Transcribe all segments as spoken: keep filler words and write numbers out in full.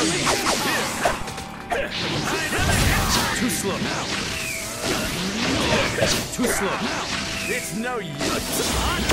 Too slow now. Too slow now. It's no use.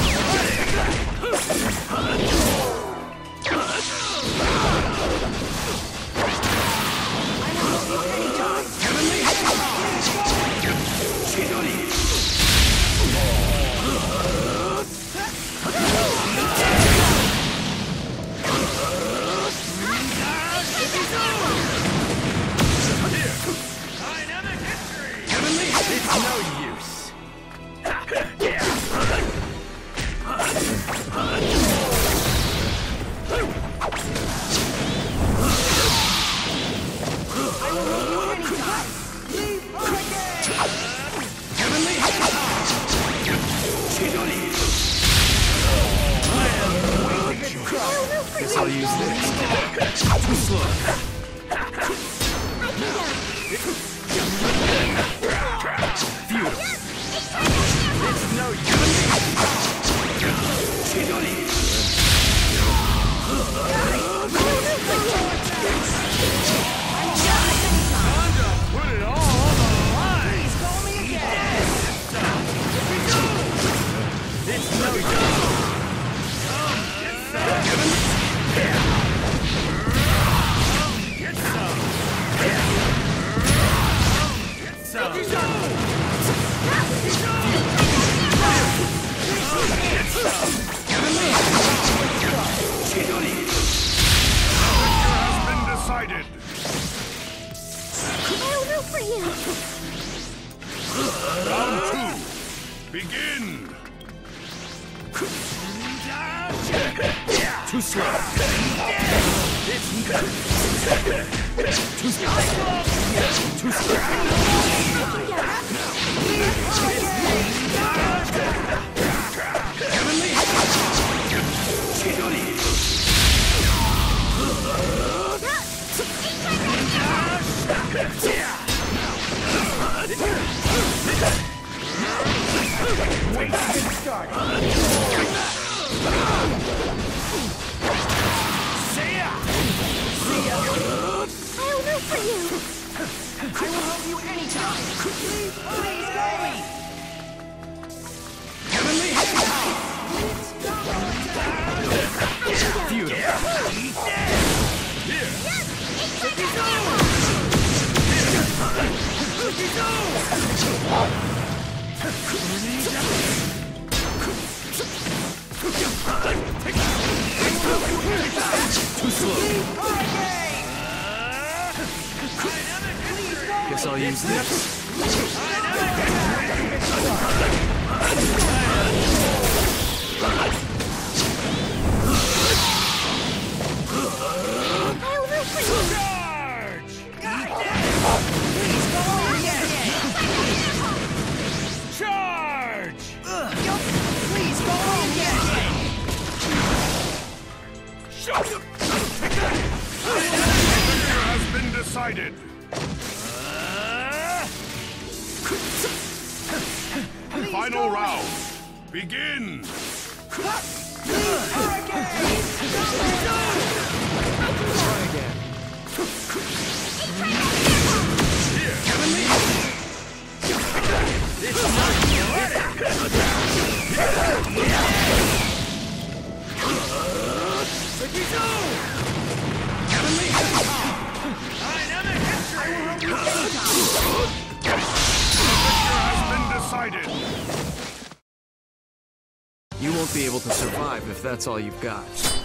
Guess I'll use this. Too slow. Beautiful. It's no use. Put it all on the line. Please call me again. It's no use. Round two. Begin. Too slow. It's too slow. Too slow. Heavenly. Wait, get started. See ya! See ya! I'll root for you! I will help you anytime! Please, please go me! Heavenly Power! Beautiful! Here! Yes! It's Here! Too slow. Guess I'll use this. I'll root for you! Charge! Please go on again! Has been decided. Final round. Begin. Try again. Here, Heavenly. It's not Heavenly. Dynamic history. Has been decided. You won't be able to survive if that's all you've got.